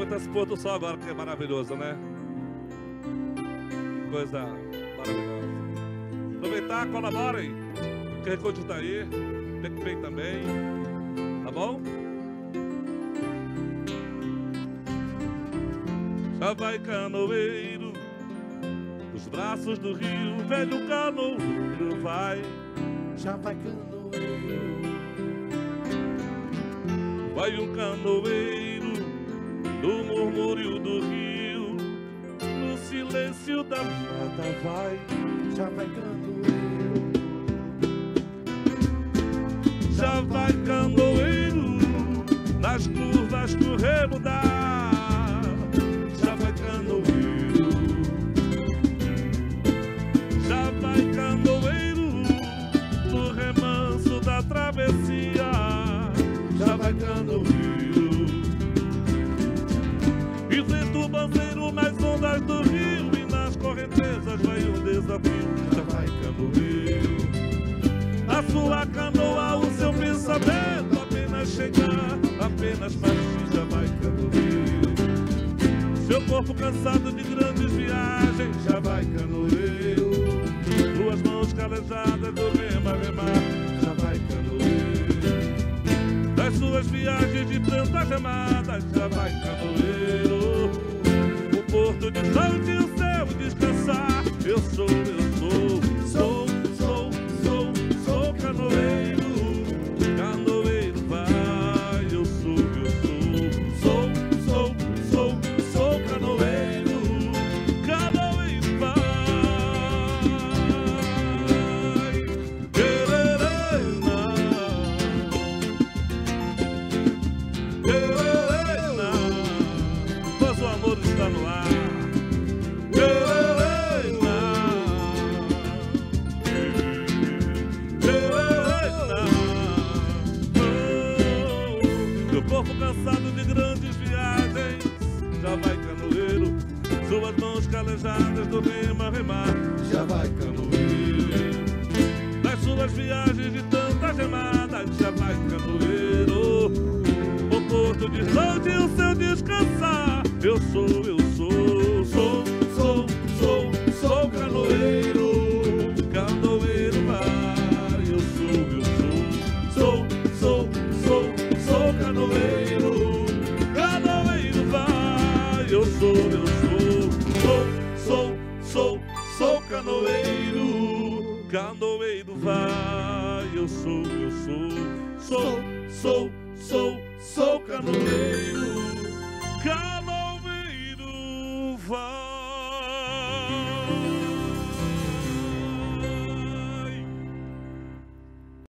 Aproveitar esse pôr do sol agora, que é maravilhoso, né? Que coisa maravilhosa. Aproveitar, colaborem. O QR Code tá aí. PicPay também. Tá bom? Já vai canoeiro nos braços do rio, velho canoeiro vai. Já vai canoeiro. Vai um canoeiro no murmúrio do rio, no silêncio da mata vai. Já vai canoeiro. Já vai canoeiro nas curvas que o remo dá. Já vai canoeiro. Já vai canoeiro no remanso da travessia. Já vai canoeiro. E vento bandeiro nas ondas do rio e nas correntezas vai um desafio. Já vai canoeiro. A sua canoa, o seu pensamento, apenas chegar, apenas partir, já vai canoeiro. Seu corpo cansado de grandes viagens, já vai canoeiro. Duas mãos calejadas do rema, remar, já vai canoeiro. Das suas viagens de tantas remadas, já vai canoeiro. O porto de saúde e o céu descansar, eu sou canoeiro, canoeiro vai, eu sou canoeiro, canoeiro vai. Pois o amor está no ar. Corpo cansado de grandes viagens, já vai canoeiro. Suas mãos calejadas do rema remar, já vai canoeiro. Nas suas viagens de tantas remadas, já vai canoeiro. O porto de saúde e o seu descansar, eu sou canoeiro. Canoeiro vai, eu sou canoeiro, canoeiro vai, eu sou canoeiro, canoeiro vai, eu sou canoeiro.